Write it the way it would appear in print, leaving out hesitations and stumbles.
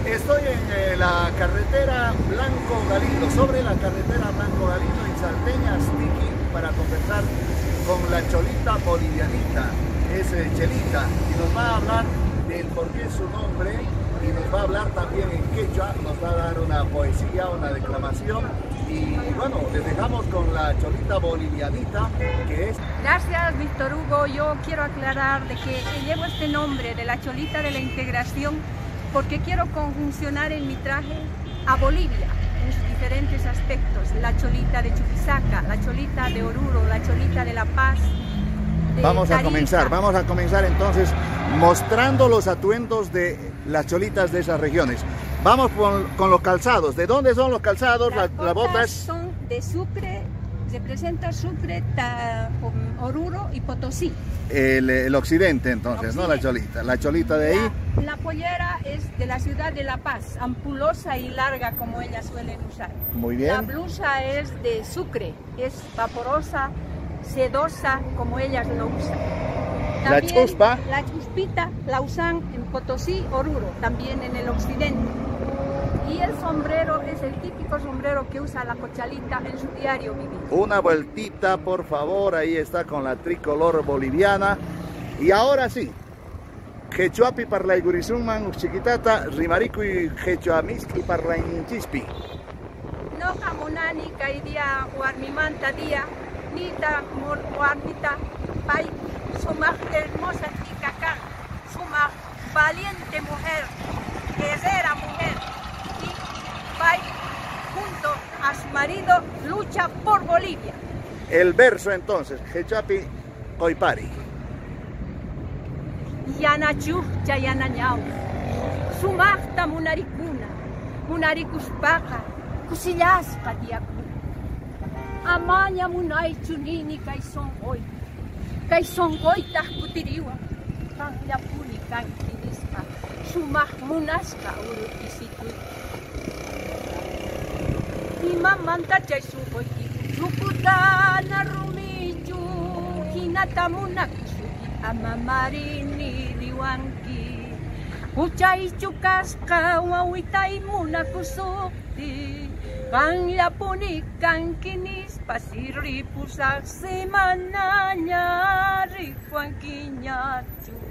Estoy en la carretera Blanco Galindo, sobre la carretera Blanco Galindo en Salteña, Astiqui, para conversar con la Cholita Bolivianita, es Chelita, y nos va a hablar del por qué su nombre, y nos va a hablar también en quechua, nos va a dar una poesía, una declamación, y bueno, les dejamos con la Cholita Bolivianita, que es... Gracias, Víctor Hugo. Yo quiero aclarar de que llevo este nombre de la Cholita de la Integración porque quiero conjuncionar en mi traje a Bolivia en sus diferentes aspectos. La Cholita de Chuquisaca, la Cholita de Oruro, la Cholita de La Paz. Vamos a comenzar entonces mostrando los atuendos de las cholitas de esas regiones. Vamos con los calzados. ¿De dónde son los calzados? Las botas son de Sucre, representa Sucre, Oruro y Potosí. El occidente entonces, ¿no? La cholita de ahí. La pollera es de la ciudad de La Paz, ampulosa y larga como ellas suelen usar. Muy bien. La blusa es de Sucre, es vaporosa, sedosa como ellas lo usan. También, la chuspa. La chuspita la usan en Potosí, Oruro, también en el occidente. Y el sombrero es el típico sombrero que usa la cochalita en su diario vivir. Una vueltita, por favor, ahí está con la tricolor boliviana. Y ahora sí, Quechuapi parla gurizunman chiquitata, rimarico y quechuamisqui parla inchispi. No jamonani kaidia huarmimanta día, nita huarmita pai, suma hermosa chica acá, suma valiente mujer, guerrera mujer. Pai, junto a su marido, lucha por Bolivia. El verso entonces, Quechuapi Coipari. Yanachu, Chayanañau, Sumachta Munaricuna, Munaricuspaka, Cusillasca diacuna. Amaña Munay Chunini, Caizón hoy, Tajcutiriwa, Canglapuni, Canquinisca, Sumach Munasca, Urupisitu. Imamanta Chaisuhoiki, Ruputana Rumichu, Hinatamunakusu, Amamarini Liwanki, Uchaichu Kaska, Wawitai Munakusukti, Kanglapuni, Kankinis, Pasiripusa, Semananya, Rikuankiñachu.